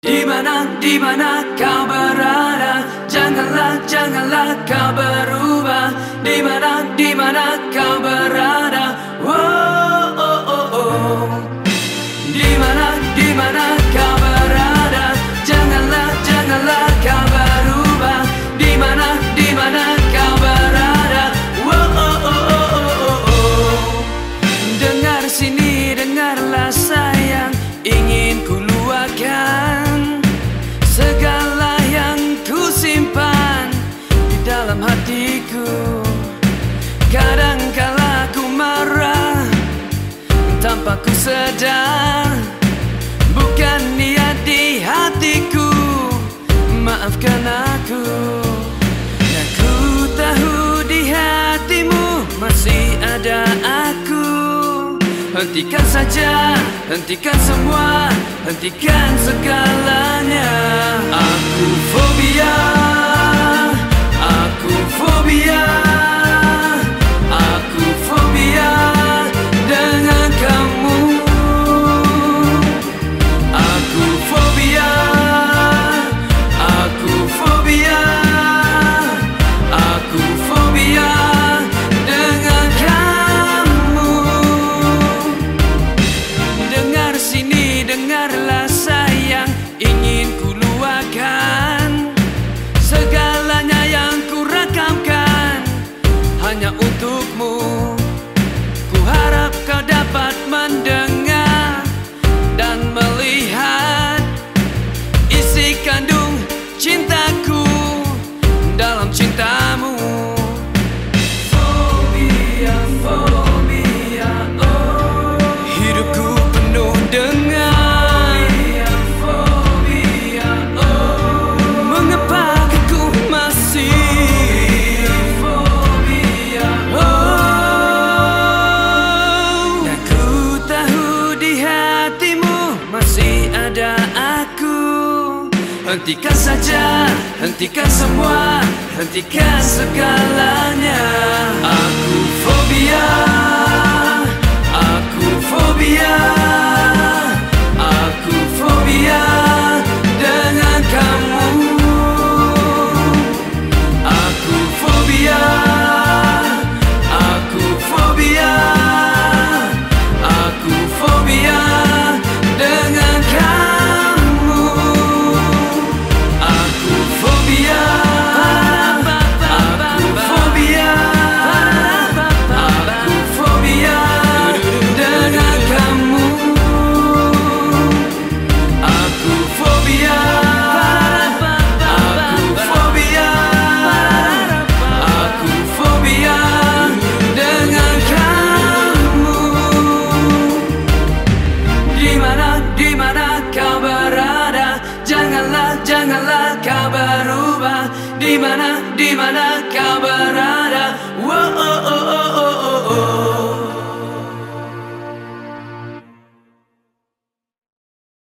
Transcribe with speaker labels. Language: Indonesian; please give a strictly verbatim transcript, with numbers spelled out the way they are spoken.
Speaker 1: Di mana, di mana kau berada? Janganlah, janganlah kau berubah. Di mana, di mana kau berada? Oh, oh, oh, oh. Di mana, di mana kau berada? Janganlah, janganlah kau berubah. Di mana, di mana kau berada? Oh, oh, oh, oh, oh, oh. Dengar sini, dengarlah sayang, ingin ku luahkan segala yang ku simpan di dalam hatiku. Kadangkala ku marah tanpa ku sadar, bukan niat di hatiku, maafkan aku. Dan ku tahu di hatimu masih ada aku. Hentikan saja, hentikan semua, hentikan segalanya. Aku fobia, aku fobia, aku fobia dengan kamu. Aku fobia, aku fobia, aku fobia dengan kamu. Dengar sini, dengarlah sayang, ingin ku luahkan segalanya yang ku rakamkan hanya untukmu. Ku harap kau dapat mendengar dan melihat isi kandung cintaku dalam cintamu. Fobia, fobia, oh. Hidupku penuh dengan fobia, oh. Mengapa aku masih fobia, oh. Dan ku tahu di hatimu masih ada aku. Hentikan saja, hentikan semua, hentikan segalanya. Aku fobia, aku fobia, aku fobia dengan kamu. Aku fobia, aku fobia, aku fobia dengan kamu. Aku fobia, aku fobia, aku fobia dengan kamu. Aku fobia, aku fobia, aku fobia dengan kamu. Di mana, di mana kau berada? Janganlah, janganlah kau berubah. Di mana, di mana kau berada?